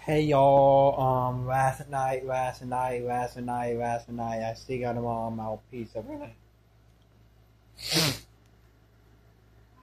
Hey y'all, last night, I still got them all on my piece. I'm gonna